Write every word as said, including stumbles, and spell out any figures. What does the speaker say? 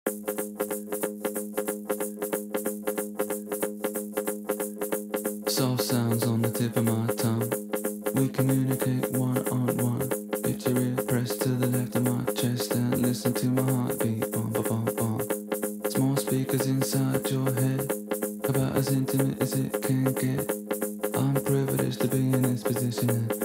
Soft sounds on the tip of my tongue. We communicate one on one. Get your ear pressed to the left of my chest and listen to my heartbeat. Bum, ba, bum, bum. Small speakers inside your head, about as intimate as it can get. I'm privileged to be in this position.